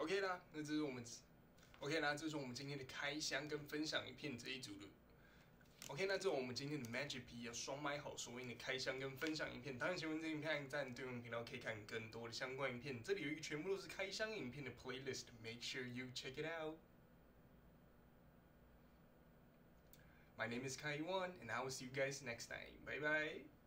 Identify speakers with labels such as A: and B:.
A: OK 啦，那这是我们 OK 啦，这是我们今天的开箱跟分享影片这一组的。OK， 那这是我们今天的 Magic P 要双麦好收音的开箱跟分享影片。当然喜欢这影片，按赞对我们频道可以看更多的相关影片。这里有一个全部都是开箱影片的 playlist，make sure you check it out. My name is Kai Yuan, and I will see you guys next time. Bye bye.